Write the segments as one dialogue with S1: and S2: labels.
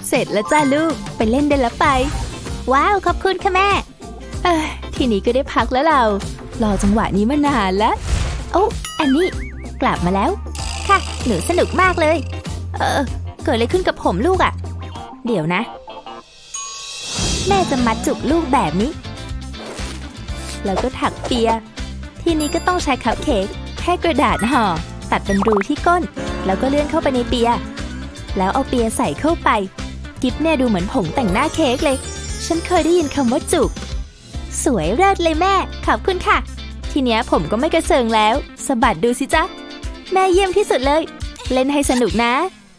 S1: เสร็จแล้วจ้าลูกไปเล่นได้แล้วไปว้าวขอบคุณค่ะแม่ทีนี้ก็ได้พักแล้วเรารอจังหวะนี้มานานแล้วโอ้อันนี้กลับมาแล้วค่ะหนูสนุกมากเลยเกิดอะไรขึ้นกับผมลูกอะเดี๋ยวนะแม่จะมัดจุกลูกแบบนี้แล้วก็ถักเปียทีนี้ก็ต้องใช้คัพเค้กแค่กระดาษห่อตัดเป็นรูที่ก้นแล้วก็เลื่อนเข้าไปในเปียแล้วเอาเปียใส่เข้าไปกิ๊บเนี่ยดูเหมือนผงแต่งหน้าเค้กเลยฉันเคยได้ยินคำว่าจุกสวยเลิศเลยแม่ขอบคุณค่ะทีเนี้ยผมก็ไม่กระเซิงแล้วสะบัดดูสิจ๊ะแม่เยี่ยมที่สุดเลยเล่นให้สนุกนะ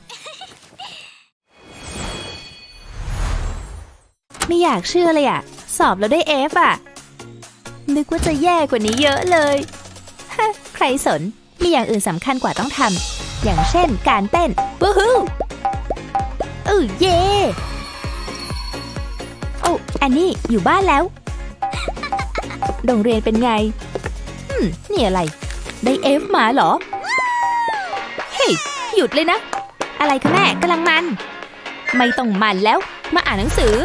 S1: ไม่อยากเชื่อเลยอะสอบแล้วได้ F อะนึกว่าจะแย่กว่านี้เยอะเลยฮะใครสนมีอย่างอื่นสำคัญกว่าต้องทำอย่างเช่นการเต้นวู้ฮู้เย่โอ้อันนี้อยู่บ้านแล้วโรงเรียนเป็นไงนี่อะไรได้ F มาเหรอเฮ้ยหยุดเลยนะอะไรคะแม่กำลังมันไม่ต้องมันแล้วมาอ่านหนังสือ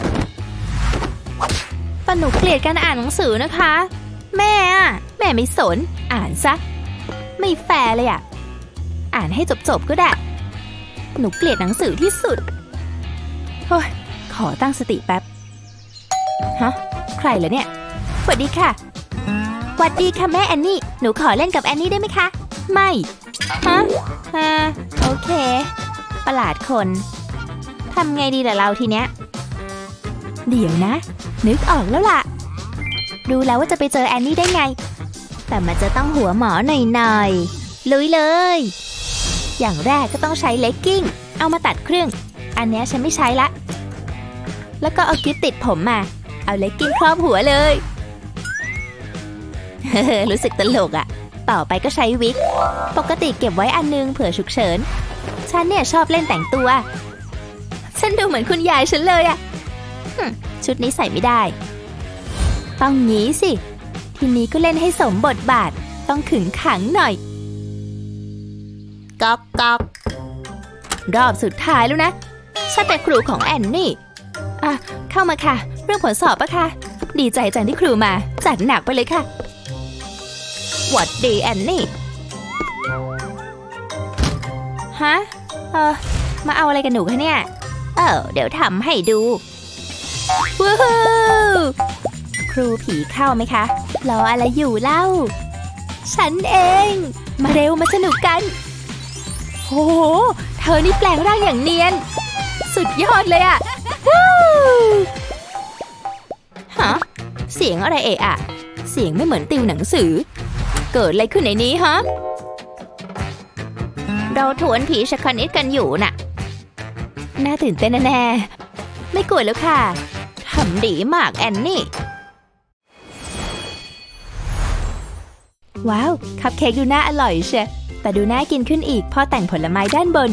S1: แต่หนูเกลียดการอ่านหนังสือนะคะแม่ไม่สนอ่านซะไม่แฟร์เลยอ่านให้จบก็ได้หนูเกลียดหนังสือที่สุดโอ้ยขอตั้งสติแป๊บฮะใครเหรอเนี่ยสวัสดีค่ะสวัสดีค่ะแม่แอนนี่หนูขอเล่นกับแอนนี่ได้ไหมคะไม่ฮะโอเคประหลาดคนทำไงดีล่ะเราทีเนี้ยเดี๋ยวนะนึกออกแล้วล่ะรู้แล้วว่าจะไปเจอแอนนี่ได้ไงแต่มันจะต้องหัวหมอหน่อยลุยเลยอย่างแรกก็ต้องใช้เลกกิ้งเอามาตัดครึ่งอันนี้ฉันไม่ใช้ละแล้วก็เอากิ๊บติดผมมาเอาเลกกิ้งครอบหัวเลยรู้สึกตลกต่อไปก็ใช้วิกปกติเก็บไว้อันนึงเผื่อฉุกเฉินฉันเนี่ยชอบเล่นแต่งตัวฉันดูเหมือนคุณยายฉันเลยชุดนี้ใส่ไม่ได้ต้องงี้สิทีนี้ก็เล่นให้สมบทบาทต้องขึงขังหน่อยก๊อกก๊อกรอบสุดท้ายแล้วนะฉันเป็นครูของแอนนี่เข้ามาค่ะเรื่องผลสอบปะคะดีใจจังที่ครูมาจัดหนักไปเลยค่ะหวัดดีแอนนี่ฮะมาเอาอะไรกันหนูคะเนี่ยเดี๋ยวทำให้ดูว้าวครูผีเข้าไหมคะรออะไรอยู่เล่าฉันเองมาเร็วมาสนุกกันโอ้โหเธอนี่แปลงร่างอย่างเนียนสุดยอดเลยว้าวฮะเสียงอะไรเสียงไม่เหมือนติวหนังสือเกิดอะไรขึ้นในนี้ฮะเราทวนผีชะคณิตกันอยู่น่ะน่าตื่นเต้นแน่ๆไม่กลัวแล้วค่ะทำดีมากแอนนี่ว้าวคัพเค้กดูน่าอร่อยเชียแต่ดูน่ากินขึ้นอีกพอแต่งผลไม้ด้านบน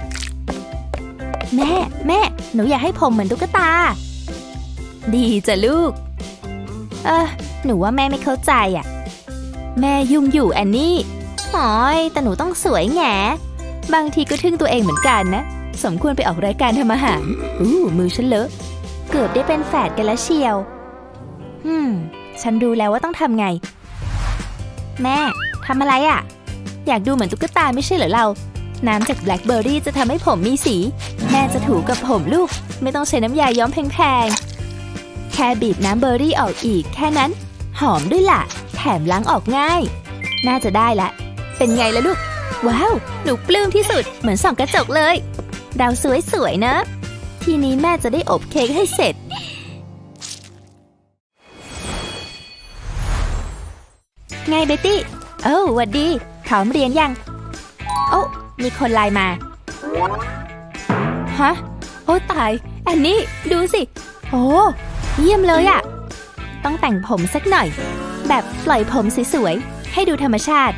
S1: แม่หนูอยากให้ผมเหมือนตุ๊กตาดีจ้ะลูกหนูว่าแม่ไม่เข้าใจแม่ยุ่งอยู่แอนนี่แต่หนูต้องสวยแง่บางทีก็ทึ่งตัวเองเหมือนกันนะสมควรไปออกรายการทำอาหารมือฉันเลอะเกือบได้เป็นแฝดกันแล้วเชียวฉันรู้แล้วว่าต้องทำไงแม่ทำอะไรอยากดูเหมือนตุ๊กตาไม่ใช่เหรอเราน้ำจากแบล็คเบอร์รี่จะทำให้ผมมีสีแม่จะถูกับผมลูกไม่ต้องใช้น้ำยาย้อมแพงๆแค่บีบน้ำเบอร์รี่ออกอีกแค่นั้นหอมด้วยล่ะแถมล้างออกง่ายน่าจะได้ละเป็นไงล่ะลูกว้าวหนูปลื้มที่สุดเหมือนส่องกระจกเลยเราสวยๆนะทีนี้แม่จะได้อบเค้กให้เสร็จไงเบตตี้หวัดดีพร้อมเรียนยังมีคนไลน์มาฮะตายแอนนี่ดูสิเยี่ยมเลยต้องแต่งผมสักหน่อยแบบปล่อยผมสวยๆให้ดูธรรมชาติ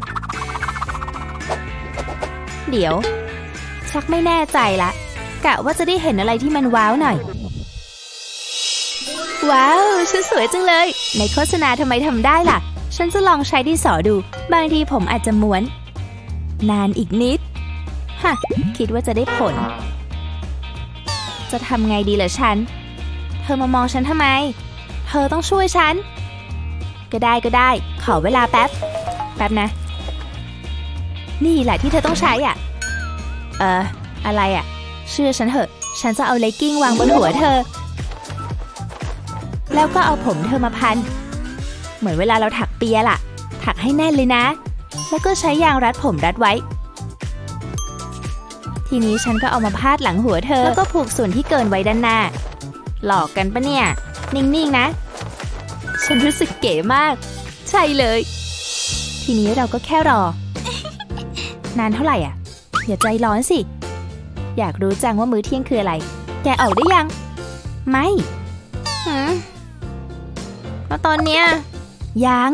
S1: เดี๋ยวชักไม่แน่ใจละกะว่าจะได้เห็นอะไรที่มันว้าวหน่อยว้าวฉันสวยจังเลยในโฆษณาทำไมทำได้ล่ะฉันจะลองใช้ดินสอดูบางทีผมอาจจะม้วนนานอีกนิดคิดว่าจะได้ผลจะทำไงดีล่ะฉันเธอมามองฉันทำไมเธอต้องช่วยฉันก็ได้ขอเวลาแป๊บนะนี่แหละที่เธอต้องใช้อ่ะอะไรอ่ะเชื่อฉันเถอะฉันจะเอาเลกกิ้งวางบนหัวเธอแล้วก็เอาผมเธอมาพันเหมือนเวลาเราถักเปียล่ะถักให้แน่นเลยนะแล้วก็ใช้ยางรัดผมรัดไว้ทีนี้ฉันก็เอามาพาดหลังหัวเธอแล้วก็ผูกส่วนที่เกินไว้ด้านหน้าหลอกกันปะเนี่ยนิ่งๆนะฉันรู้สึกเก๋มากใช่เลยทีนี้เราก็แค่รอนานเท่าไหร่อ่ะอย่าใจร้อนสิอยากรู้จังว่ามื้อเที่ยงคืออะไรแกออกได้ยังไม่แล้วตอนเนี้ยยัง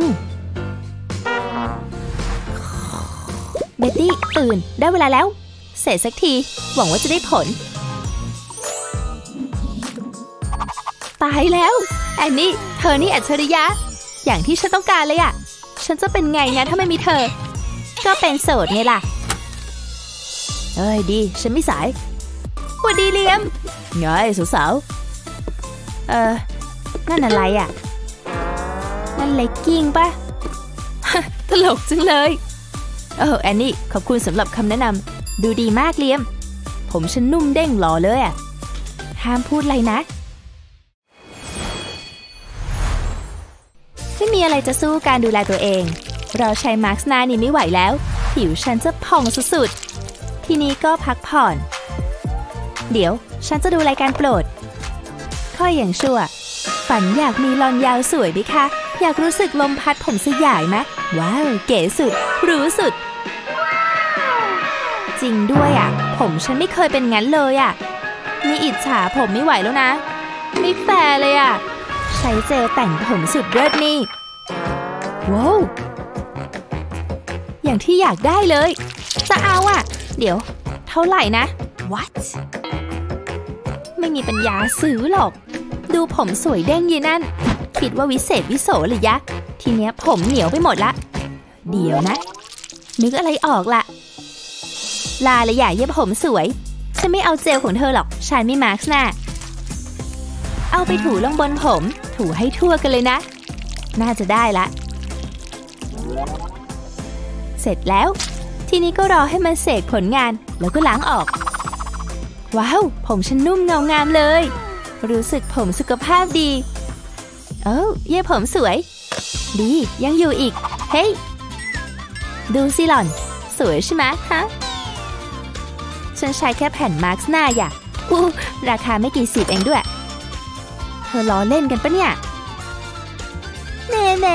S1: เบตตี้ตื่นได้เวลาแล้วเสร็จสักทีหวังว่าจะได้ผลตายแล้วแอนนี่เธอนี่อัจฉริยะอย่างที่ฉันต้องการเลยอ่ะฉันจะเป็นไงนะถ้าไม่มีเธอก็เป็นโสดไงล่ะดีฉันไม่สายสวัสดีเลียมไงสาวๆนั่นอะไรอ่ะนั่นเลกกิ้งปะ ตลกจังเลยแอนนี่ขอบคุณสำหรับคำแนะนำดูดีมากเลียมผมฉันนุ่มเด้งหล่อเลยอ่ะห้ามพูดอะไรนะไม่มีอะไรจะสู้การดูแลตัวเองเราใช้มาร์คหน้านี่ไม่ไหวแล้วผิวฉันจะผ่องสุดๆทีนี้ก็พักผ่อนเดี๋ยวฉันจะดูรายการโปรดข้ออย่างชั่วฝันอยากมีลอนยาวสวยไหมคะอยากรู้สึกลมพัดผมสยายไหมว้าวเก๋สุดรู้สุดจริงด้วยอ่ะผมฉันไม่เคยเป็นงั้นเลยอ่ะนี่อิจฉาผมไม่ไหวแล้วนะไม่แฟร์เลยอ่ะใช้เจลแต่งผมสุดเลิศนี่ว้าวอย่างที่อยากได้เลยจะเอาอ่ะเดี๋ยวเท่าไหร่นะ What ไม่มีปัญญาซื้อหรอกดูผมสวยเด้งยีนั่นคิดว่าวิเศษวิโสหรือยะทีเนี้ยผมเหนียวไปหมดละเดี๋ยวนะนึกอะไรออกละลาเลยอย่าเย็บผมสวยฉันไม่เอาเจลของเธอหรอกฉันไม่มาร์คหน้าเอาไปถูลงบนผมถูให้ทั่วกันเลยนะน่าจะได้ละเสร็จแล้วทีนี้ก็รอให้มันเสกผลงานแล้วก็ล้างออกว้าวผมฉันนุ่มเงางามเลยรู้สึกผมสุขภาพดีเย็บผมสวยดียังอยู่อีกเฮ้ยดูสิหล่อนสวยใช่ไหมฮะฉันใช้แค่แผ่นมาร์คหน้าอย่าราคาไม่กี่สิบเองด้วยเธอล้อเล่นกันปะเนี่ยแน่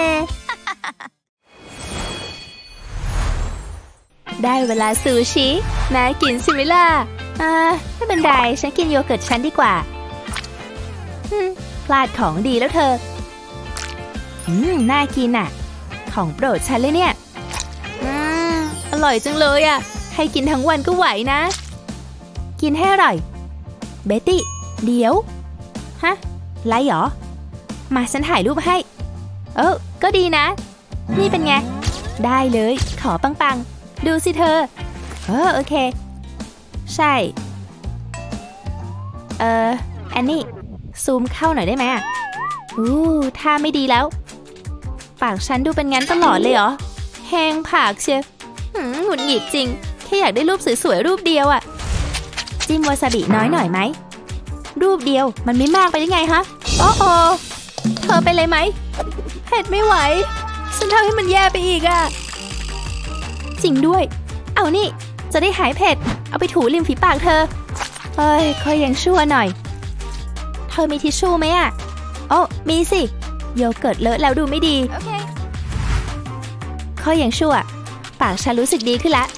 S1: ได้เวลาซูชิน่ากินสิมิล่ะไม่เป็นไรฉันกินโยเกิร์ตฉันดีกว่าพลาดของดีแล้วเธอน่ากินอ่ะของโปรดฉันเลยเนี่ยอร่อยจังเลยอ่ะให้กินทั้งวันก็ไหวนะกินให้อร่อยเบตตี้เดี๋ยวฮะไลฟ์เหรอมาฉันถ่ายรูปให้ก็ดีนะนี่เป็นไงได้เลยขอปังๆดูสิเธอโอเคใช่แอนนี่ซูมเข้าหน่อยได้ไหมท่าไม่ดีแล้วปากฉันดูเป็นงั้นตลอดเลยเหรอแห้งผากเชียวหงุดหงิดจริงแค่อยากได้รูปสวยๆรูปเดียวอะจิ้มวาซาบิน้อยหน่อยไหมรูปเดียวมันไม่มากไปได้ไงฮะโอ้เธอเป็นไรไหมเผ็ดไม่ไหวฉันทำให้มันแย่ไปอีกอะจริงด้วยเอานี่จะได้หายเผ็ดเอาไปถูริมฝีปากเธอค่อยยังชั่วหน่อยเธอมีทิชชู่ไหมอะมีสิโยเกิร์ตเลอะแล้วดูไม่ดีค่อยยังชั่วปากฉันรู้สึกดีขึ้นละ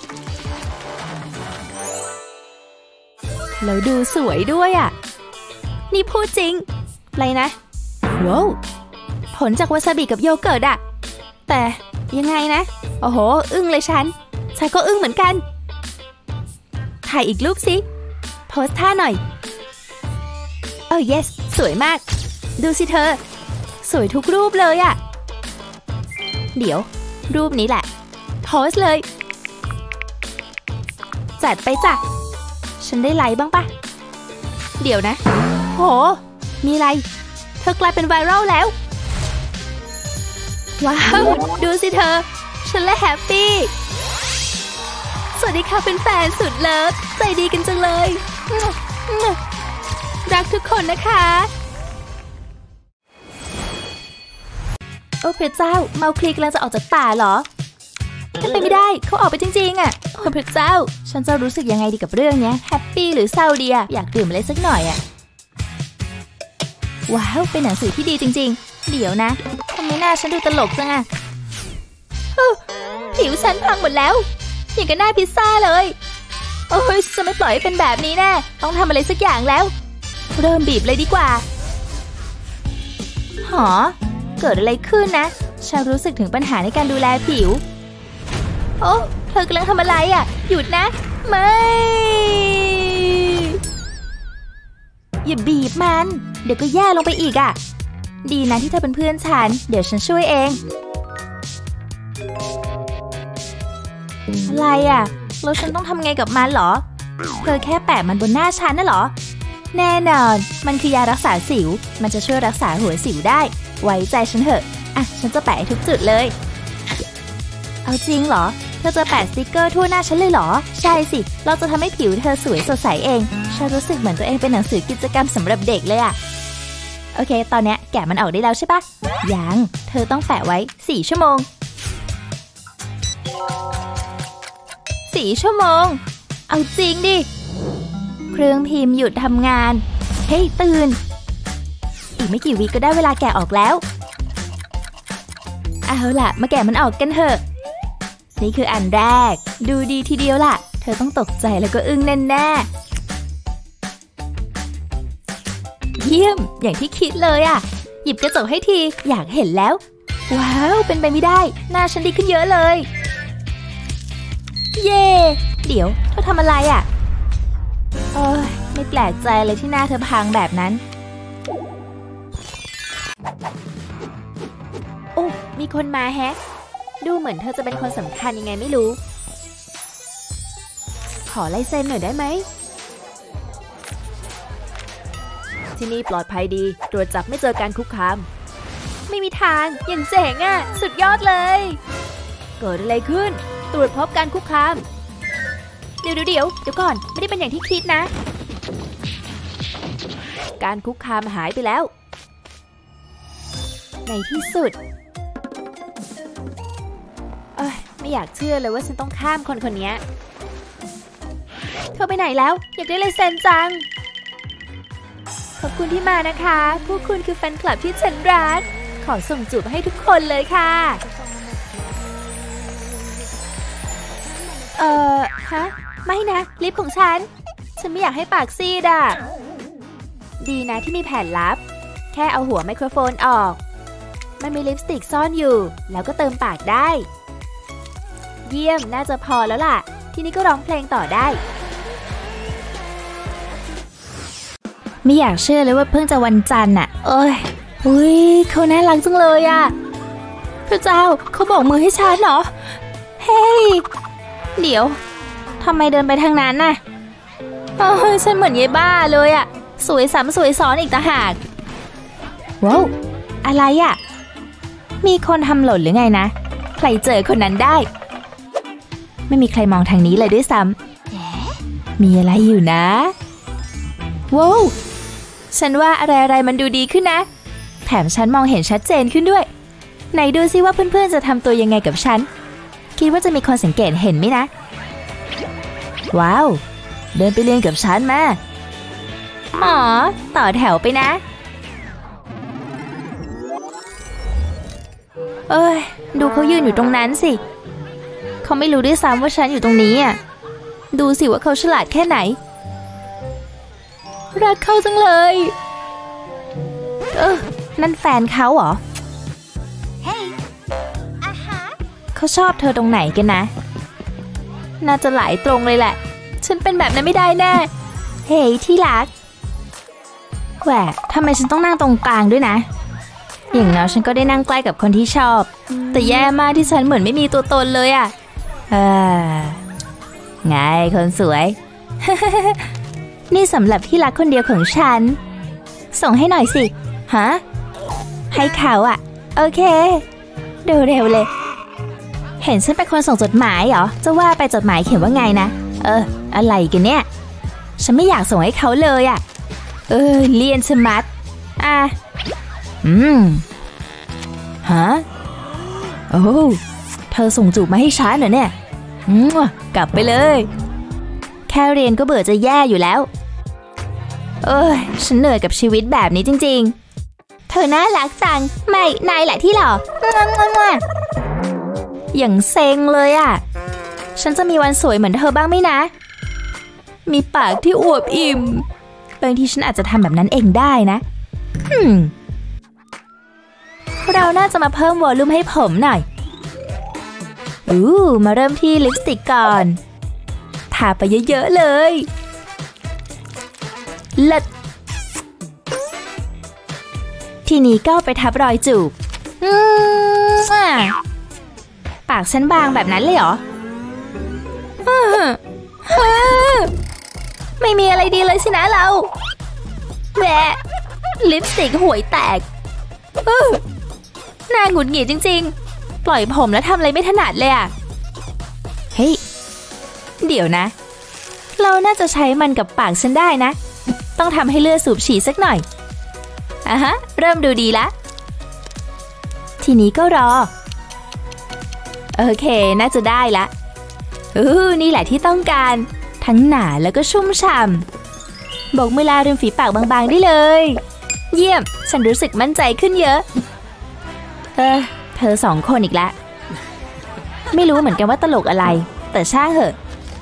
S1: แล้วดูสวยด้วยอ่ะนี่พูดจริงอะไรนะว้าวผลจากวาซาบิกับโยเกิร์ตอะแต่ยังไงนะโอ้โหอึ้งเลยฉันก็อึ้งเหมือนกันถ่ายอีกรูปสิโพสท่าหน่อยyes สวยมากดูสิเธอสวยทุกรูปเลยอะเดี๋ยวรูปนี้แหละโพสเลยจัดไปจ้ะฉันได้ไลค์บ้างปะเดี๋ยวนะโหมีอะไรเธอกลายเป็นไวรัลแล้วว้าวดูสิเธอฉันและแฮปปี้สวัสดีค่ะเป็นแฟนสุดเลิฟใจดีกันจังเลยรักทุกคนนะคะโอ้พระเจ้าเมาคลีกำลังจะออกจากป่าเหรอเป็นไปไม่ได้เขาออกไปจริงๆอ่ะโอ้พระเจ้าฉันจะรู้สึกยังไงดีกับเรื่องนี้แฮปปี้หรือเศร้าดีอะอยากดื่มอะไรสักหน่อยอ่ะว้าวเป็นหนังสือที่ดีจริงๆเดี๋ยวนะทำไมหน้าฉันดูตลกจังอะผิวฉันพังหมดแล้วอย่างกับหน้าพิซซ่าเลยโอ้ยจะไม่ปล่อยให้เป็นแบบนี้แน่ต้องทำอะไรสักอย่างแล้วเริ่มบีบเลยดีกว่าหอเกิดอะไรขึ้นนะฉันรู้สึกถึงปัญหาในการดูแลผิวโอ้เธอกำลังทำอะไรอ่ะหยุดนะไม่อย่าบีบมันเดี๋ยวก็แย่ลงไปอีกอ่ะดีนะที่เธอเป็นเพื่อนฉันเดี๋ยวฉันช่วยเองอะไรอ่ะแล้วฉันต้องทำไงกับมันเหรอเธอแค่แปะมันบนหน้าฉันน่ะเหรอแน่นอนมันคือยารักษาสิวมันจะช่วยรักษาหัวสิวได้ไว้ใจฉันเถอะอ่ะฉันจะแปะทุกจุดเลยเอาจริงเหรอเธอจะแปะสติกเกอร์ทั่วหน้าฉันเลยเหรอใช่สิเราจะทำให้ผิวเธอสวยสดใสเองฉันรู้สึกเหมือนตัวเองเป็นหนังสือกิจกรรมสำหรับเด็กเลยอะโอเคตอนนี้แกะมันออกได้แล้วใช่ปะยังเธอต้องแปะไว้4 ชั่วโมง4 ชั่วโมงเอาจริงดิเครื่องพิมพ์หยุดทำงานเฮ้ยตื่นอีกไม่กี่วิก็ได้เวลาแกะออกแล้วเอาล่ะมาแกะมันออกกันเถอะนี่คืออันแรกดูดีทีเดียวล่ะเธอต้องตกใจแล้วก็อึ้งแน่ๆเยี่ยมอย่างที่คิดเลยอ่ะหยิบกระจกให้ทีอยากเห็นแล้วว้าวเป็นไปไม่ได้หน้าฉันดีขึ้นเยอะเลยเย่เดี๋ยวเธอทำอะไรอ่ะไม่แปลกใจเลยที่หน้าเธอพังแบบนั้นโอ้มีคนมาแฮะดูเหมือนเธอจะเป็นคนสำคัญยังไงไม่รู้ขอลายเซ็นหน่อยได้ไหมที่นี่ปลอดภัยดีตรวจจับไม่เจอการคุกคามไม่มีทางอย่างเจ๋งอ่ะสุดยอดเลยเกิดอะไรขึ้นตรวจพบการคุกคามเดี๋ยวก่อนไม่ได้เป็นอย่างที่คิดนะการคุกคามหายไปแล้วในที่สุดไม่อยากเชื่อเลยว่าฉันต้องข้ามคนนี้เธอไปไหนแล้วอยากได้ลายเซ็นจังขอบคุณที่มานะคะพวกคุณคือแฟนคลับที่ฉันรักขอส่งจูบให้ทุกคนเลยค่ะฮะไม่นะลิปของฉันไม่อยากให้ปากซีดอ่ะดีนะที่มีแผ่นลับแค่เอาหัวไมโครโฟนออกมันมีลิปสติกซ่อนอยู่แล้วก็เติมปากได้เยี่ยมน่าจะพอแล้วล่ะทีนี้ก็ร้องเพลงต่อได้ไม่อยากเชื่อเลยว่าเพิ่งจะวันจันทร์อ่ะอุ้ยเขาน่ารักจังเลยอ่ะพระเจ้าเขาโบกมือให้ฉันเหรอเฮ้ยเดี๋ยวทำไมเดินไปทางนั้นน่ะฉันเหมือนยายบ้าเลยอ่ะสวยซ้ำสวยซ้อนอีกต่างหากว้าวอะไรอ่ะมีคนทำหล่นหรือไงนะใครเจอคนนั้นได้ไม่มีใครมองทางนี้เลยด้วยซ้ำมีอะไรอยู่นะว้าวฉันว่าอะไรมันดูดีขึ้นนะแถมฉันมองเห็นชัดเจนขึ้นด้วยไหนดูซิว่าเพื่อนๆจะทำตัวยังไงกับฉันคิดว่าจะมีคนสังเกตเห็นไหมนะว้าวเดินไปเรียนกับฉันมาต่อแถวไปนะดูเขายืนอยู่ตรงนั้นสิเขาไม่รู้ด้วยซ้ำว่าฉันอยู่ตรงนี้อ่ะดูสิว่าเขาฉลาดแค่ไหนรักเขาจังเลยนั่นแฟนเขาเหรอเขาชอบเธอตรงไหนกันนะน่าจะหลายตรงเลยแหละฉันเป็นแบบนั้นไม่ได้แน่เฮ้ยที่รักแหวะทำไมฉันต้องนั่งตรงกลางด้วยนะอย่างน้อยฉันก็ได้นั่งใกล้กับคนที่ชอบแต่แย่มากที่ฉันเหมือนไม่มีตัวตนเลยอ่ะไงคนสวยนี่สำหรับที่รักคนเดียวของฉันส่งให้หน่อยสิฮะให้เขาอะโอเคเร็วๆเลยเห็นฉันเป็นคนส่งจดหมายเหรอจะว่าไปจดหมายเขียนว่าไงนะอะไรกันเนี่ยฉันไม่อยากส่งให้เขาเลยอะเลียนชะมัดฮะโอ้เธอส่งจูบมาให้ฉันเหรอเนี่ยกลับไปเลยแค่เรียนก็เบื่อจะแย่อยู่แล้วฉันเหนื่อยกับชีวิตแบบนี้จริงๆเธอน่ารักจังไม่นายแหละที่หล่ออย่างเซ็งเลยอ่ะฉันจะมีวันสวยเหมือนเธอบ้างไหมนะมีปากที่อวบอิ่มบางทีฉันอาจจะทำแบบนั้นเองได้นะเราน่าจะมาเพิ่มวอลลุ่มให้ผมหน่อยมาเริ่มที่ลิปสติกก่อนทาไปเยอะๆเลยเลิศทีนี้ก็ไปทับรอยจูบปากฉันบางแบบนั้นเลยเหรอไม่มีอะไรดีเลยสินะเราแหวะลิปสติกห่วยแตกน่าหงุดหงิดจริงๆปล่อยผมแล้วทำอะไรไม่ถนัดเลยอ่ะเฮ้ยเดี๋ยวนะเราน่าจะใช้มันกับปากฉันได้นะต้องทำให้เลือดสูบฉีดสักหน่อยเริ่มดูดีละทีนี้ก็รอโอเคน่าจะได้ละนี่แหละที่ต้องการทั้งหนาแล้วก็ชุ่มฉ่ำโบกมือลาริมฝีปากบางๆได้เลยเยี่ยมฉันรู้สึกมั่นใจขึ้นเยอะเธอสองคนอีกแล้วไม่รู้เหมือนกันว่าตลกอะไรแต่ช่างเหอะ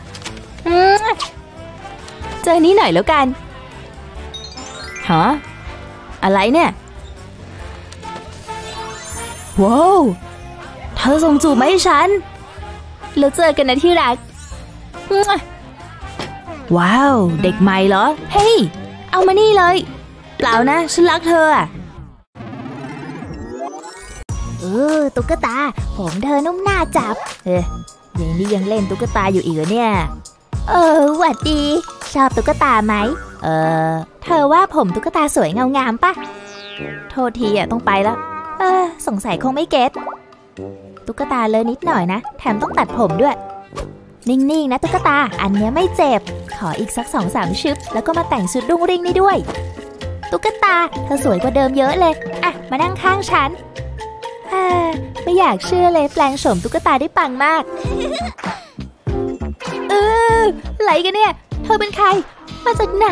S1: เจอนี้หน่อยแล้วกันฮะอะไรเนี่ยว้าวเธอส่งจูบมาให้ฉันแล้วเจอกันนะที่รักว้าวเด็กใหม่เหรอเฮ้ยเอามานี่เลยเปล่านะฉันรักเธอตุ๊กตาผมเธอนุ่มน่าจับอย่างนี้ยังเล่นตุ๊กตาอยู่อีกเหรอเนี่ยหวัดดีชอบตุ๊กตาไหมเธอว่าผมตุ๊กตาสวยเงางามปะโทษทีต้องไปแล้วสงสัยคงไม่เก็ตตุ๊กตาเลอะนิดหน่อยนะแถมต้องตัดผมด้วยนิ่งๆนะตุ๊กตาอันเนี้ยไม่เจ็บขออีกสัก 2-3 ชึบแล้วก็มาแต่งชุดรุ่งริ่งนี่ด้วยตุ๊กตาเธอสวยกว่าเดิมเยอะเลยมานั่งข้างฉันไม่อยากเชื่อเลยแปลงโฉมตุ๊กตาได้ปังมากอะไรกันเนี่ยเธอเป็นใครมาจากไหน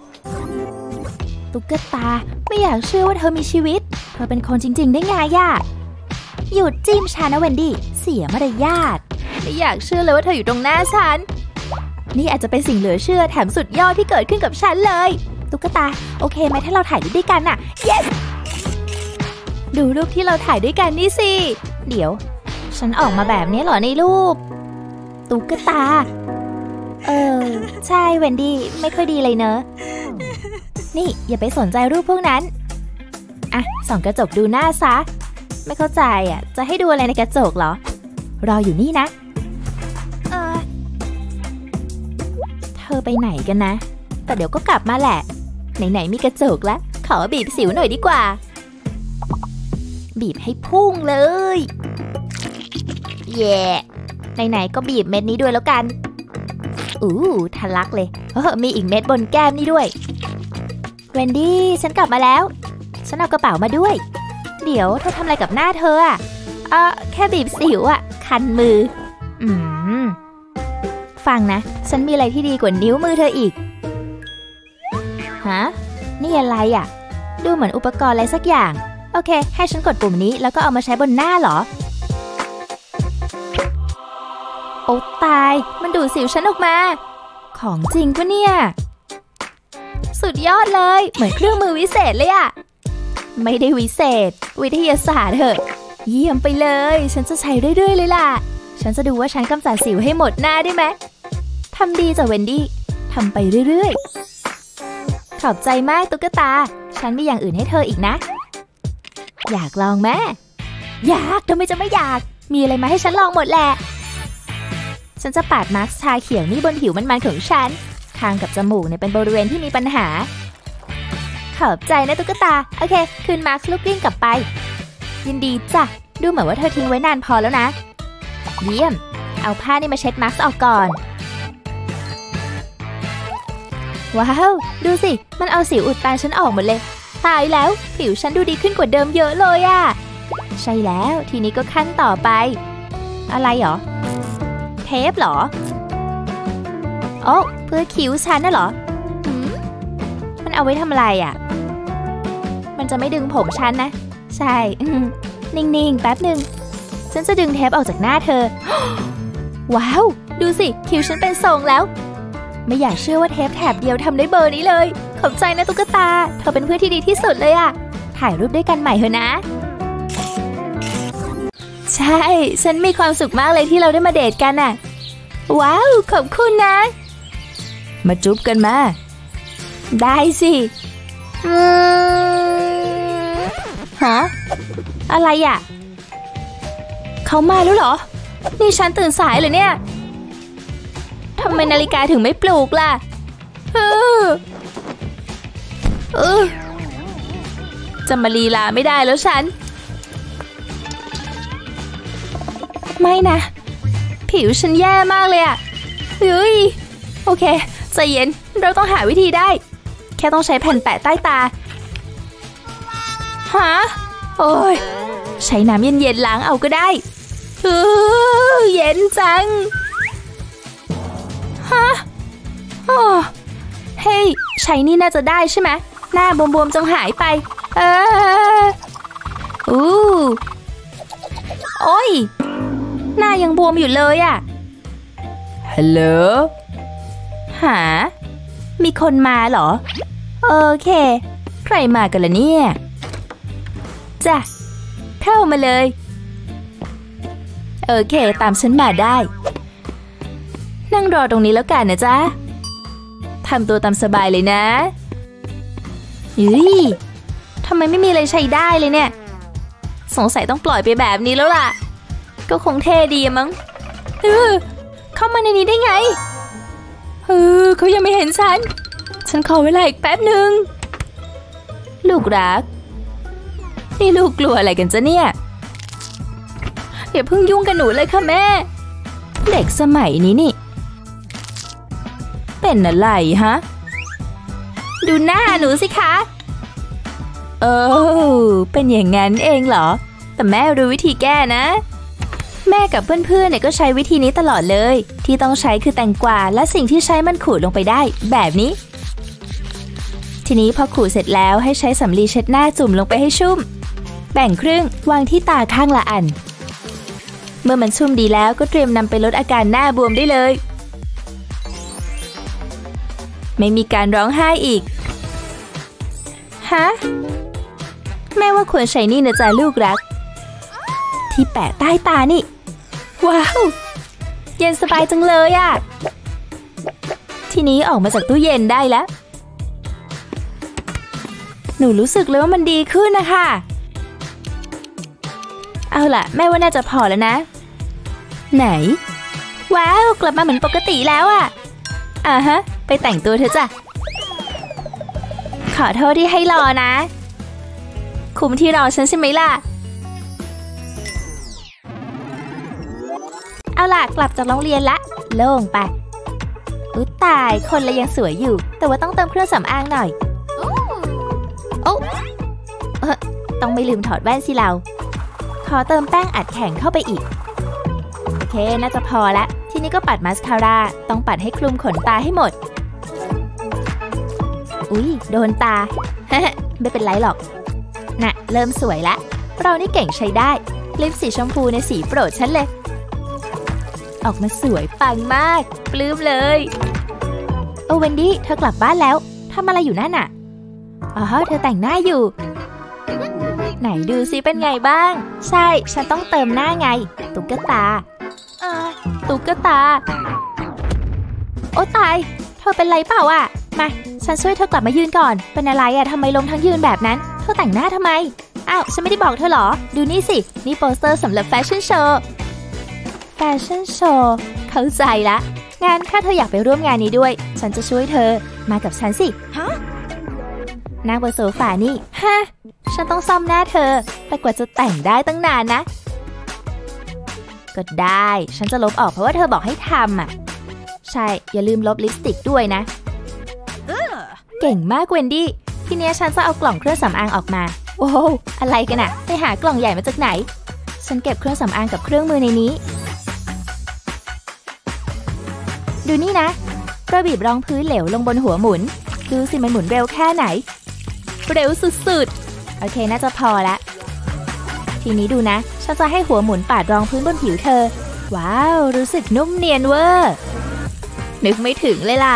S1: ตุ๊กตาไม่อยากเชื่อว่าเธอมีชีวิตเธอเป็นคนจริงๆได้ไงหยุดจิ้มฉันนะเวนดี้เสียมารยาทไม่อยากเชื่อเลยว่าเธออยู่ตรงหน้าฉันนี่อาจจะเป็นสิ่งเหลือเชื่อแถมสุดยอดที่เกิดขึ้นกับฉันเลยตุ๊กตาโอเคไหมถ้าเราถ่ายรูปด้วยกันyes ดูรูปที่เราถ่ายด้วยกันนี่สิเดี๋ยวฉันออกมาแบบนี้เหรอในรูปตุ๊กตาใช่เวนดี้ไม่ค่อยดีเลยเนอะนี่อย่าไปสนใจรูปพวกนั้นส่องกระจกดูหน้าซะไม่เข้าใจจะให้ดูอะไรในกระจกเหรอรออยู่นี่นะเธอไปไหนกันนะแต่เดี๋ยวก็กลับมาแหละไหนๆมีกระจกแล้วขอบีบสิวหน่อยดีกว่าบีบให้พุ่งเลยแย่ไหนๆก็บีบเม็ดนี้ด้วยแล้วกันทะลักเลยมีอีกเม็ดบนแก้มนี่ด้วยเวนดี้ฉันกลับมาแล้วฉันเอากระเป๋ามาด้วยเดี๋ยวเธอทำอะไรกับหน้าเธอแค่บีบสิวคันมือฟังนะฉันมีอะไรที่ดีกว่านิ้วมือเธออีกฮะนี่อะไรดูเหมือนอุปกรณ์อะไรสักอย่างโอเคให้ฉันกดปุ่มนี้แล้วก็เอามาใช้บนหน้าเหรอโอ้ตายมันดูดสิวฉันออกมาของจริงปะเนี่ยสุดยอดเลยเหมือนเครื่องมือวิเศษเลยไม่ได้วิเศษวิทยาศาสตร์เถอะเยี่ยมไปเลยฉันจะใช้เรื่อยๆเลยล่ะฉันจะดูว่าฉันกำจัดสิวให้หมดหน้าได้ไหมทำดีจ้ะเวนดี้ทำไปเรื่อยๆขอบใจมากตุ๊กตาฉันมีอย่างอื่นให้เธออีกนะอยากลองไหมอยากทำไมจะไม่อยากมีอะไรมาให้ฉันลองหมดแหละฉันจะปาดมาร์คชาเขียวนี่บนผิวมันๆของฉันคางกับจมูกเนี่ยเป็นบริเวณที่มีปัญหาขอบใจนะตุ๊กตาโอเคคืนมาร์คลูกกลิ้งกลับไปยินดีจ้ะดูเหมือนว่าเธอทิ้งไว้นานพอแล้วนะเยี่ยมเอาผ้านี่มาเช็ดมาร์คออกก่อนว้าวดูสิมันเอาสิวอุดตันฉันออกหมดเลยตายแล้วผิวฉันดูดีขึ้นกว่าเดิมเยอะเลยอะใช่แล้วทีนี้ก็ขั้นต่อไปอะไรหรอเทปหรอโอ้เพื่อคิ้วฉันน่ะเหรอมันเอาไว้ทำอะไรอ่ะมันจะไม่ดึงผมฉันนะใช่นิ่งๆแป๊บหนึ่งฉันจะดึงเทปออกจากหน้าเธอ ว้าวดูสิคิ้วฉันเป็นทรงแล้วไม่อยากเชื่อว่าเทปแถบเดียวทำได้เบอร์นี้เลยขอบใจนะตุ๊กตาเธอเป็นเพื่อนที่ดีที่สุดเลยอะถ่ายรูปด้วยกันใหม่เถอะนะใช่ฉันมีความสุขมากเลยที่เราได้มาเดทกันน่ะว้าวขอบคุณนะมาจุ๊บกันมาได้สิฮะอะไรอ่ะเขามาแล้วเหรอนี่ฉันตื่นสายเลยเนี่ยทำไมนาฬิกาถึงไม่ปลุกล่ะจะมาลีลาไม่ได้แล้วฉันไม่นะผิวฉันแย่มากเลยอะเฮ้ยโอเคใจเย็นเราต้องหาวิธีได้แค่ต้องใช้แผ่นแปะใต้ตาฮะโอ้ยใช้น้ำเย็นๆล้างเอาก็ได้เย็นจังฮะเฮ้ยใช้นี่น่าจะได้ใช่ไหมหน้าบวมๆจงหายไปโอ้ยหน้ายังบวมอยู่เลยอะฮัลโหลหามีคนมาเหรอโอเคใครมากันล่ะเนี่ยจ้ะเข้ามาเลยโอเคตามฉันมาได้นั่งรอตรงนี้แล้วกันนะจ๊ะทำตัวตามสบายเลยนะทำไมไม่มีอะไรใช้ได้เลยเนี่ยสงสัยต้องปล่อยไปแบบนี้แล้วล่ะก็คงเท่ดีมั้งเข้ามาในนี้ได้ไงเขายังไม่เห็นฉันขอเวลาอีกแป๊บหนึ่งลูกรักนี่ลูกกลัวอะไรกันจ๊ะเนี่ยอย่าเพิ่งยุ่งกับหนูเลยค่ะแม่เด็กสมัยนี้นี่เป็นอะไรฮะดูหน้าหนูสิคะเป็นอย่างนั้นเองเหรอแต่แม่รู้วิธีแก้นะแม่กับเพื่อนๆเนี่ยก็ใช้วิธีนี้ตลอดเลยที่ต้องใช้คือแตงกวาและสิ่งที่ใช้มันขูดลงไปได้แบบนี้ทีนี้พอขูดเสร็จแล้วให้ใช้สำลีเช็ดหน้าจุ่มลงไปให้ชุ่มแบ่งครึ่งวางที่ตาข้างละอันเมื่อมันชุ่มดีแล้วก็เตรียมนำไปลดอาการหน้าบวมได้เลยไม่มีการร้องไห้อีกฮะแม่ว่าควรใช้นี่นะจ๊ะลูกรักที่แปะใต้ตานี่ว้าวเย็นสบายจังเลยอะทีนี้ออกมาจากตู้เย็นได้แล้วหนูรู้สึกเลยว่ามันดีขึ้นนะคะเอาล่ะแม่ว่าน่าจะพอแล้วนะไหนว้าวกลับมาเหมือนปกติแล้วอะฮะไปแต่งตัวเถอะจ้ะขอโทษที่ให้รอนะคุ้มที่รอฉันใช่ไหมล่ะเอาล่ะกลับจากโรงเรียนละโล่งไปอุ๊ยตายคนละยังสวยอยู่แต่ว่าต้องเติมเครื่องสำอางหน่อยต้องไม่ลืมถอดแว่นสิเราขอเติมแป้งอัดแข็งเข้าไปอีกโอเคน่าจะพอละทีนี้ก็ปัดมาสคาร่าต้องปัดให้คลุมขนตาให้หมดอุ๊ยโดนตา ไม่เป็นไรหรอกน่ะเริ่มสวยละเรานี่เก่งใช้ได้ลิปสีชมพูในสีโปรดฉันเลยออกมาสวยปังมากปลื้มเลยเวนดี้เธอกลับบ้านแล้วทำอะไรอยู่นั่นน่ะเธอแต่งหน้าอยู่ไหนดูซิเป็นไงบ้างใช่ฉันต้องเติมหน้าไงตุ๊กตาตุ๊กตาโอ้ตายเธอเป็นไรเปล่าอ่ะมาฉันช่วยเธอกลับมายืนก่อนเป็นอะไรอ่ะทำไมล้มทั้งยืนแบบนั้นเธอแต่งหน้าทำไมอ้าวฉันไม่ได้บอกเธอหรอดูนี่สินี่โปสเตอร์สำหรับแฟชั่นโชว์เข้าใจละงั้นถ้าเธออยากไปร่วมงานนี้ด้วยฉันจะช่วยเธอมากับฉันสินั่งบนโซฟานี่ฮะฉันต้องซ่อมหน้าเธอแต่กว่าจะแต่งได้ตั้งนานนะก็ได้ฉันจะลบออกเพราะว่าเธอบอกให้ทำอ่ะใช่อย่าลืมลบลิปสติกด้วยนะเก่งมากเวนดี้ทีนี้ฉันจะเอากล่องเครื่องสำอางออกมาโอ้โหอะไรกันอะไปหากล่องใหญ่มาจากไหนฉันเก็บเครื่องสำอางกับเครื่องมือในนี้ดูนี่นะเราบีบรองพื้นเหลวลงบนหัวหมุนดูสิมันหมุนเร็วแค่ไหนเร็วสุดๆโอเคน่าจะพอละทีนี้ดูนะฉันจะให้หัวหมุนปาดรองพื้นบนผิวเธอว้าวรู้สึกนุ่มเนียนเวอร์นึกไม่ถึงเลยล่ะ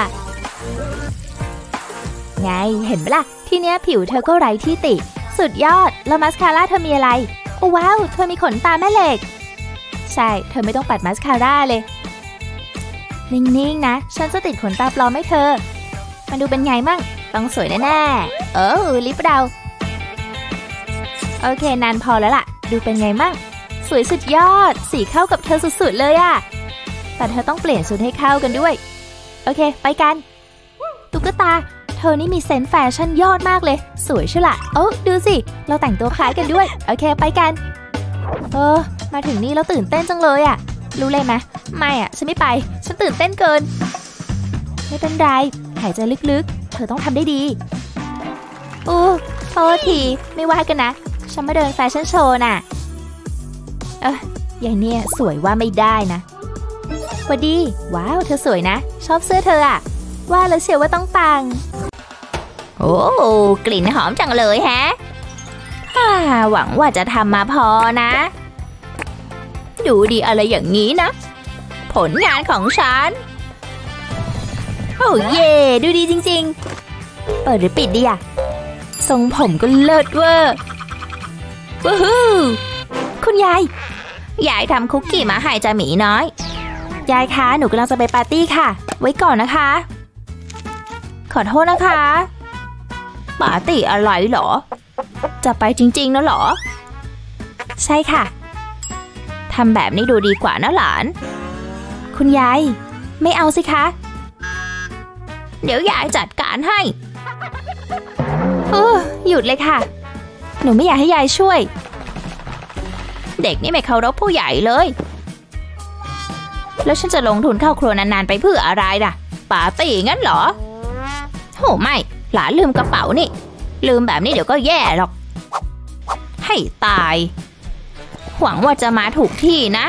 S1: ไงเห็นปะล่ะทีเนี้ยผิวเธอก็ไร้ที่ติสุดยอดแล้วมัสคาร่าเธอมีอะไรโอ้ว้าวเธอมีขนตาแม่เหล็กใช่เธอไม่ต้องปัดมัสคาร่าเลยนิ่งๆนะฉันจะติดขนตาปลอมให้เธอมันดูเป็นไงมั่งต้องสวยแน่ๆลิปเราโอเคนานพอแล้วล่ะดูเป็นไงมั่งสวยสุดยอดสีเข้ากับเธอสุดๆเลยอะแต่เธอต้องเปลี่ยนชุดให้เข้ากันด้วยโอเคไปกันตุ๊กตาเธอนี่มีเซนส์แฟชั่นยอดมากเลยสวยใช่ละดูสิเราแต่งตัวคล้ายกันด้วยโอเคไปกันมาถึงนี่แล้วตื่นเต้นจังเลยอะรู้เลยไหมไม่อะฉันไม่ไปฉันตื่นเต้นเกินไม่เป็นไรหายใจลึกๆเธอต้องทำได้ดีโทษทีไม่ว่ากันนะฉันมาเดินแฟชั่นโชว์น่ะอย่างเนี้ยสวยว่าไม่ได้นะสวัสดีว้าวเธอสวยนะชอบเสื้อเธออะว่าแล้วเชียวว่าต้องปังโอ้กลิ่นหอมจังเลยแฮะหวังว่าจะทำมาพอนะดูดีอะไรอย่างนี้นะผลงานของฉันโอ้เย่ดูดีจริงๆเปิดหรือปิดดีอะทรงผมก็เลิศเวอร์ว้าวคุณยายทำคุกกี้มาให้จ่าหมีน้อยยายคะหนูกำลังจะไปปาร์ตี้ค่ะไว้ก่อนนะคะขอโทษนะคะปาร์ตี้อะไรเหรอจะไปจริงๆนะเหรอใช่ค่ะทำแบบนี้ดูดีกว่านะหลานคุณยายไม่เอาสิคะเดี๋ยวยายจัดการให้หยุดเลยค่ะหนูไม่อยากให้ยายช่วยเด็กนี่ไม่เคารพผู้ใหญ่เลยแล้วฉันจะลงทุนเข้าครัวนานๆไปเพื่ออะไรล่ะปาร์ตี้งั้นเหรอโหไม่หลานลืมกระเป๋านี่ลืมแบบนี้เดี๋ยวก็แย่หรอกให้ตายหวังว่าจะมาถูกที่นะ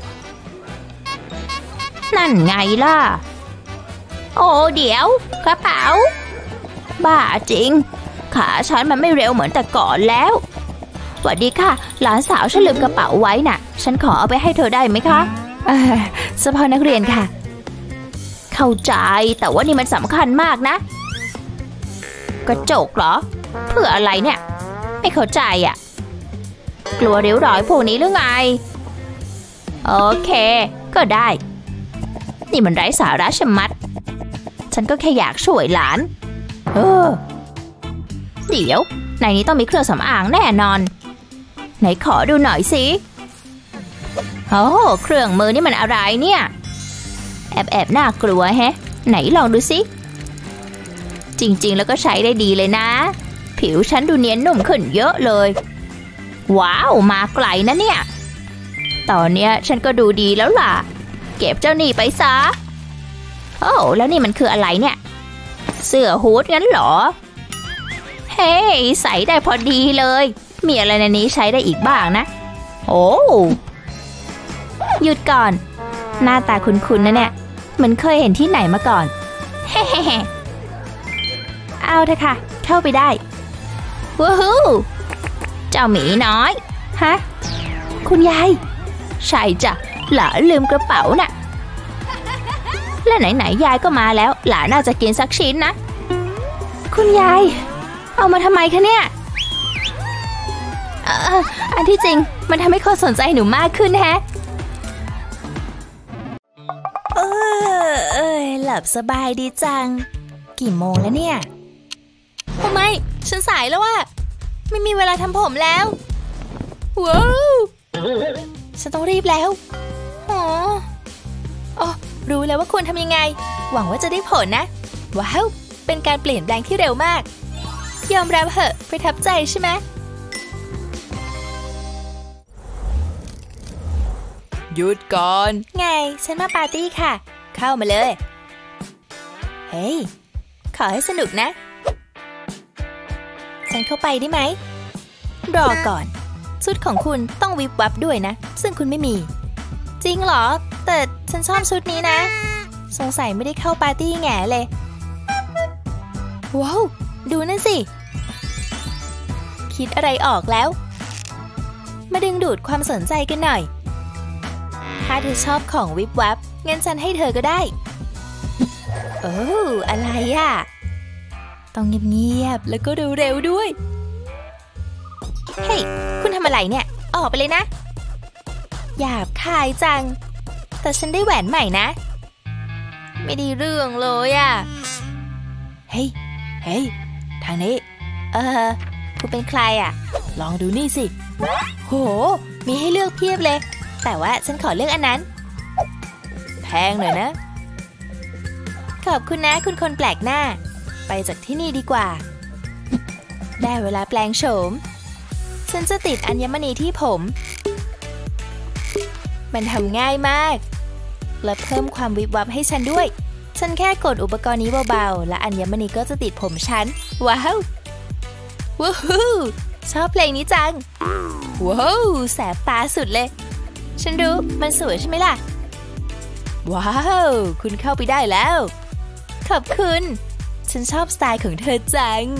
S1: นั่นไงล่ะโอ้เดี๋ยวกระเป๋าบ้าจริงขาฉันมันไม่เร็วเหมือนแต่ก่อนแล้วสวัสดีค่ะหลานสาวฉันลืมกระเป๋าไว้น่ะฉันขอเอาไปให้เธอได้ไหมคะเฉพาะนักเรียนค่ะเข้าใจแต่ว่านี่มันสำคัญมากนะกระจกเหรอเพื่ออะไรเนี่ยไม่เข้าใจอ่ะกลัวริ้วรอยพวกนี้หรือไงโอเคก็ได้นี่มันไร้สาระชะมัดฉันก็แค่อยากช่วยหลานเดี๋ยวในนี้ต้องมีเครื่องสำอางแน่นอนไหนขอดูหน่อยสิโอ้เครื่องมือนี่มันอะไรเนี่ยแอบน่ากลัวแฮะไหนลองดูสิจริงๆแล้วก็ใช้ได้ดีเลยนะผิวฉันดูเนียนนุ่มขึ้นเยอะเลยว้าวมาไกลนะเนี่ยตอนเนี้ยฉันก็ดูดีแล้วล่ะเก็บเจ้านี่ไปซะโอ้แล้วนี่มันคืออะไรเนี่ยเสื้อฮู้ดงั้นเหรอเฮ้ใส่ได้พอดีเลยมีอะไรในนี้ใช้ได้อีกบ้างนะโอ้หยุดก่อนหน้าตาคุ้นๆนะเนี่ยเหมือนเคยเห็นที่ไหนมาก่อนเฮ้เอาเถอะค่ะเข้าไปได้วู้ฮู้เจ้าหมีน้อยฮะคุณยายใช่จ้ะหลานลืมกระเป๋าน่ะและไหนๆยายก็มาแล้วหลานน่าจะกินสักชิ้นนะคุณยายเอามาทำไมคะเนี่ยอันที่จริงมันทำให้คนสนใจหนูมากขึ้นแฮะหลับสบายดีจังกี่โมงแล้วเนี่ยทำไมฉันสายแล้วอะไม่มีเวลาทำผมแล้วว้าวฉันต้องรีบแล้วอ๋อรู้แล้วว่าควรทำยังไงหวังว่าจะได้ผลนะว้าวเป็นการเปลี่ยนแปลงที่เร็วมากยอมรับเหอะประทับใจใช่ไหมหยุดก่อนไงฉันมาปาร์ตี้ค่ะเข้ามาเลยเฮ้ยขอให้สนุกนะฉันเข้าไปได้ไหมรอก่อนชุดของคุณต้องวิบวับด้วยนะซึ่งคุณไม่มีจริงเหรอแต่ฉันชอบชุดนี้นะสงสัยไม่ได้เข้าปาร์ตี้แง่เลยว้าวดูนั่นสิคิดอะไรออกแล้วมาดึงดูดความสนใจกันหน่อยถ้าเธอชอบของวิบวับงั้นฉันให้เธอก็ได้โอ้อะไรอ่ะต้องเงียบๆแล้วก็เร็วๆด้วยเฮ้ยคุณทำอะไรเนี่ยออกไปเลยนะหยาบคายจังแต่ฉันได้แหวนใหม่นะไม่ได้เรื่องเลยอ่ะเฮ้ยทางนี้คุณเป็นใครอ่ะลองดูนี่สิโหมีให้เลือกเพียบเลยแต่ว่าฉันขอเลือกอันนั้นแพงหน่อยนะขอบคุณนะคุณคนแปลกหน้าไปจากที่นี่ดีกว่าได้เวลาแปลงโฉมฉันจะติดอัญมณีที่ผมมันทำง่ายมากและเพิ่มความวิบวับให้ฉันด้วยฉันแค่กดอุปกรณ์นี้เบาๆและอัญมณีก็จะติดผมฉันว้าววู้ฮู้ชอบเพลงนี้จังว้าวแสบตาสุดเลยฉันรู้มันสวยใช่ไหมล่ะว้าวคุณเข้าไปได้แล้วขอบคุณฉันชอบสไตล์ของเธอจัง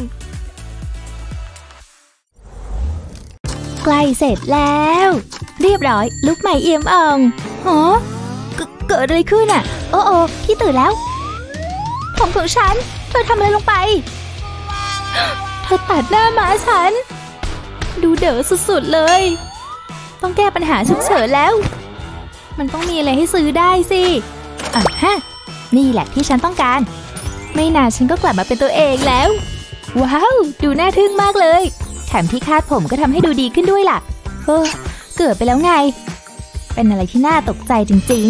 S1: ใกล้เสร็จแล้วเรียบร้อยลุกใหม่เอี่ยมอ่องฮะเกิดอะไรขึ้นอ่ะโอ้พี่ตื่นแล้วผมของฉันเธอทำอะไรลงไปเธอตัดหน้าม้าฉันดูเด๋อสุดๆเลยต้องแก้ปัญหาฉุกเฉินแล้วมันต้องมีอะไรให้ซื้อได้สิฮะนี่แหละที่ฉันต้องการไม่นานฉันก็กลับมาเป็นตัวเองแล้วว้าวดูน่าทึ่งมากเลยแถมที่คาดผมก็ทำให้ดูดีขึ้นด้วยล่ะเกิดไปแล้วไงเป็นอะไรที่น่าตกใจจริง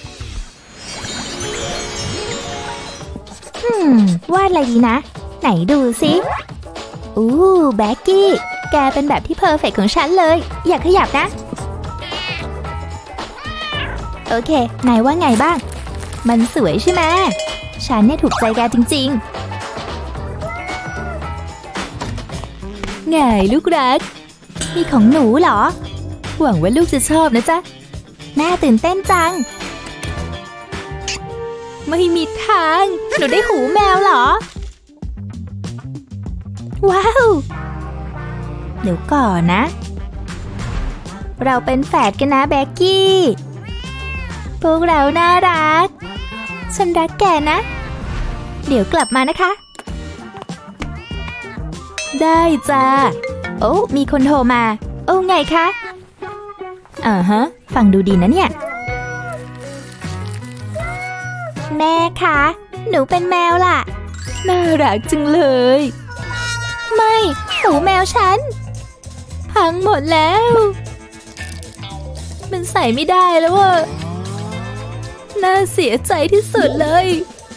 S1: ๆวาดอะไรดีนะไหนดูสิแบ็กกี้แกเป็นแบบที่เพอร์เฟกต์ของฉันเลยอย่าขยับนะโอเคนายว่าไงบ้างมันสวยใช่ไหมฉันเนี่ยถูกใจแกจริงๆไงลูกรักมีของหนูเหรอหวังว่าลูกจะชอบนะจ๊ะน่าตื่นเต้นจังไม่มีทางหนูได้หูแมวเหรอว้าวเดี๋ยวก่อนนะเราเป็นแฝดกันนะแบ็กกี้พวกเราน่ารักฉันรักแกนะเดี๋ยวกลับมานะคะได้จ้ามีคนโทรมาไงคะฟังดูดีนะเนี่ยแม่คะหนูเป็นแมวล่ะน่ารักจังเลยไม่หูแมวฉันพังหมดแล้วมันใส่ไม่ได้แล้วอะน่าเสียใจที่สุดเลย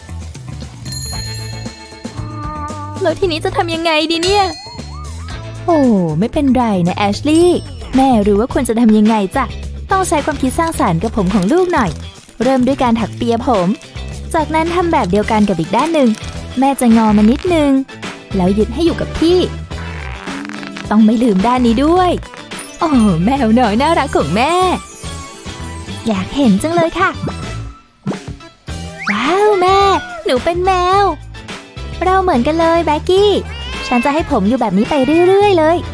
S1: แล้วทีนี้จะทำยังไงดีเนี่ยไม่เป็นไรนะแอชลี่แม่รู้ว่าควรจะทำยังไงจ้ะต้องใช้ความคิดสร้างสรรค์กับผมของลูกหน่อยเริ่มด้วยการถักเปียผมจากนั้นทำแบบเดียวกันกับอีกด้านหนึ่งแม่จะงอมานิดนึงแล้วยึดให้อยู่กับที่ต้องไม่ลืมด้านนี้ด้วยแมวน้อยน่ารักของแม่อยากเห็นจังเลยค่ะว้าวแม่หนูเป็นแมวเราเหมือนกันเลยแบ็กกี้ฉันจะให้ผมอยู่แบบนี้ไปเรื่อยๆเลย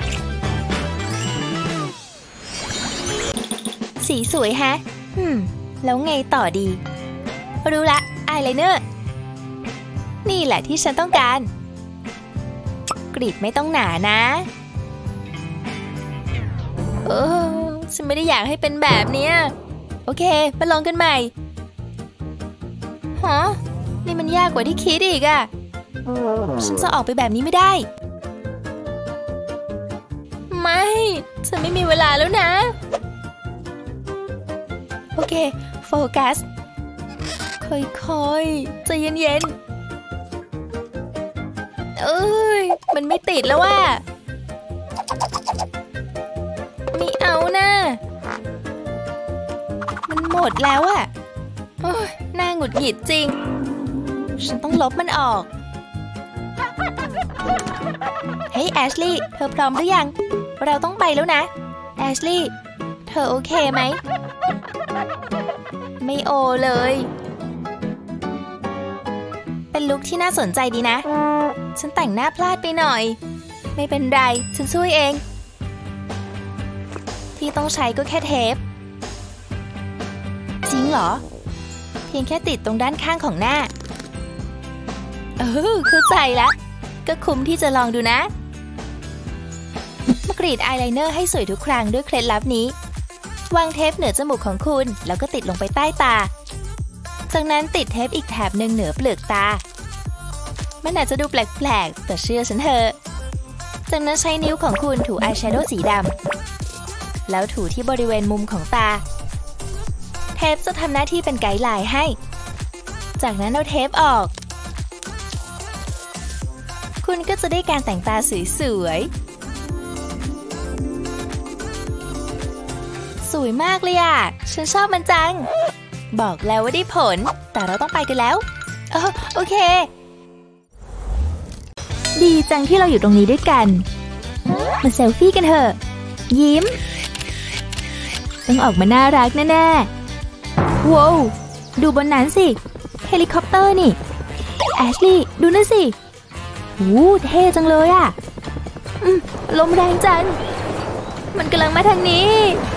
S1: สีสวยฮะแล้วไงต่อดีรู้ละอายไลเนอร์นี่แหละที่ฉันต้องการกรีดไม่ต้องหนานะฉันไม่ได้อยากให้เป็นแบบนี้โอเคมาลองกันใหม่นี่มันยากกว่าที่คิดอีกอะฉันจะออกไปแบบนี้ไม่ได้ไม่ฉันไม่มีเวลาแล้วนะโอเคโฟกัสค่อยๆใจเย็นๆมันไม่ติดแล้วว่ะไม่เอานะมันหมดแล้วอะน่าหงุดหงิดจริงฉันต้องลบมันออกเฮ้ยแอชลี่เธอพร้อมหรือยังเราต้องไปแล้วนะแอชลี่เธอโอเคไหมไม่โอเลยเป็นลุคที่น่าสนใจดีนะฉันแต่งหน้าพลาดไปหน่อยไม่เป็นไรฉันช่วยเองที่ต้องใช้ก็แค่เทปจริงเหรอเพียงแค่ติดตรงด้านข้างของหน้าเข้าใจละก็คุ้มที่จะลองดูนะมากรีดอายไลเนอร์ให้สวยทุกครั้งด้วยเคล็ดลับนี้วางเทปเหนือจมูกของคุณแล้วก็ติดลงไปใต้ตาจากนั้นติดเทปอีกแถบหนึ่งเหนือเปลือกตามันอาจจะดูแปลกๆแต่เชื่อฉันเถอะจากนั้นใช้นิ้วของคุณถูอายแชโดว์สีดำแล้วถูที่บริเวณมุมของตาเทปจะทำหน้าที่เป็นไกด์ไลน์ให้จากนั้นเอาเทปออกคุณก็จะได้การแต่งตาสวยๆสวยมากเลยอ่ะฉันชอบมันจังบอกแล้วว่าได้ผลแต่เราต้องไปกันแล้วโอเคดีจังที่เราอยู่ตรงนี้ด้วยกันมาเซลฟี่กันเถอะยิ้มต้องออกมาน่ารักแน่ๆว้าวดูบนนั้นสิเฮลิคอปเตอร์นี่แอชลี่ดูนั่นสิเท่จังเลยอ่ะลมแรงจังมันกำลังมาทางนี้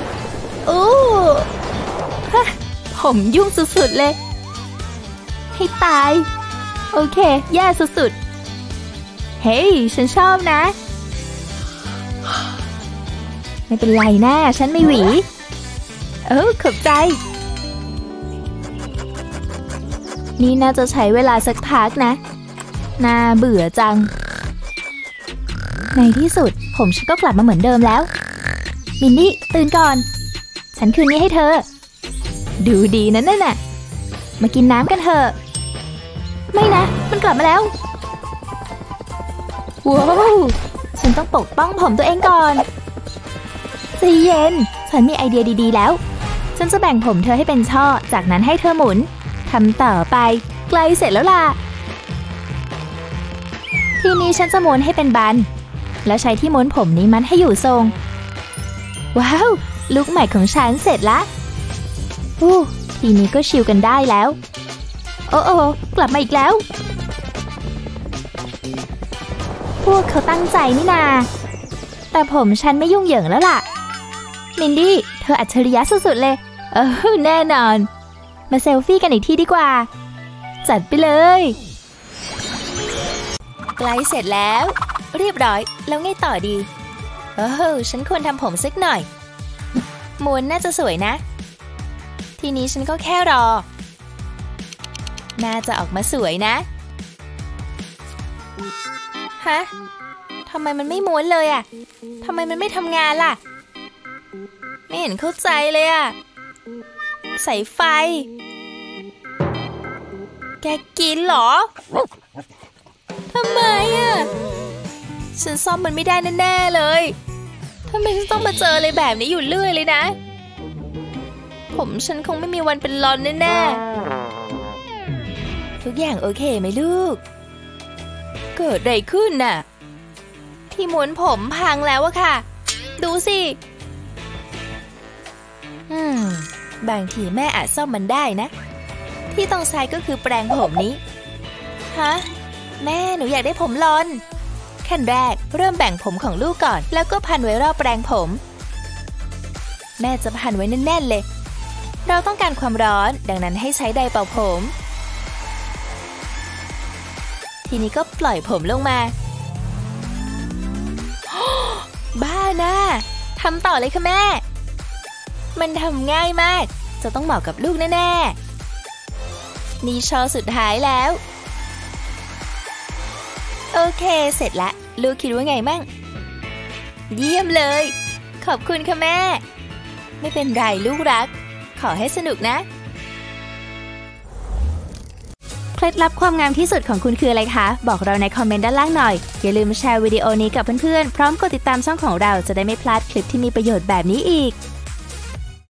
S1: ผมยุ่งสุดๆเลยให้ตายโอเคแย่สุดๆเฮ้ยฉันชอบนะไม่เป็นไรนะฉันไม่หวีขอบใจนี่น่าจะใช้เวลาสักพักนะน่าเบื่อจังในที่สุดผมฉันก็กลับมาเหมือนเดิมแล้วมินนี่ตื่นก่อนฉันคืนนี้ให้เธอดูดีนั่นน่ะมากินน้ำกันเถอะไม่นะมันกลับมาแล้วว้าวฉันต้องปกป้องผมตัวเองก่อนใจเย็นฉันมีไอเดียดีๆแล้วฉันจะแบ่งผมเธอให้เป็นช่อจากนั้นให้เธอหมุนทำต่อไปใกล้เสร็จแล้วล่ะทีนี้ฉันจะม้วนให้เป็นบันแล้วใช้ที่ม้วนผมนี้มัดให้อยู่ทรงว้าวลุคใหม่ของฉันเสร็จละทีนี้ก็ชิลกันได้แล้วโอ้กลับมาอีกแล้วพวกเขาตั้งใจนี่นาแต่ผมฉันไม่ยุ่งเหยิงแล้วล่ะมินดี้เธออัจฉริยะสุดๆเลยแน่นอนมาเซลฟี่กันอีกทีดีกว่าจัดไปเลยใกล้เสร็จแล้วเรียบร้อยแล้วไงต่อดีฉันควรทำผมสักหน่อยม้วนน่าจะสวยนะทีนี้ฉันก็แค่รอน่าจะออกมาสวยนะฮะทำไมมันไม่ม้วนเลยอ่ะทำไมมันไม่ทำงานล่ะไม่เห็นเข้าใจเลยอ่ะสายไฟแกกินเหรอทำไมอ่ะฉันซ่อมมันไม่ได้แน่ๆเลยทำไมฉันต้องมาเจออะไรแบบนี้อยู่เรื่อยเลยนะผมฉันคงไม่มีวันเป็นลอนแน่ๆทุกอย่างโอเคไหมลูกเกิดอะไรขึ้นน่ะที่ม้วนผมพังแล้วอะค่ะดูสิบางทีแม่อาจซ่อมมันได้นะที่ต้องใช้ก็คือแปรงผมนี้ฮะแม่หนูอยากได้ผมลอนขั้นแรกเริ่มแบ่งผมของลูกก่อนแล้วก็พันไว้รอบแปรงผมแม่จะพันไว้แน่นๆเลยเราต้องการความร้อนดังนั้นให้ใช้ไดร์เป่าผมทีนี้ก็ปล่อยผมลงมาบ้านะทำต่อเลยค่ะแม่มันทำง่ายมากจะต้องเหมาะกับลูกแน่ๆนี่ช่อสุดท้ายแล้วโอเคเสร็จละลูกคิดว่าไงมั่งเยี่ยมเลยขอบคุณค่ะแม่ไม่เป็นไรลูกรักขอให้สนุกนะล็ดลับความงามที่สุดของคุณคืออะไรคะบอกเราในคอมเมนต์ด้านล่างหน่อยอย่าลืมแชร์วิดีโอนี้กับเพื่อนๆพร้อมกดติดตามช่องของเราจะได้ไม่พลาดคลิปที่มีประโยชน์แบบนี้อีก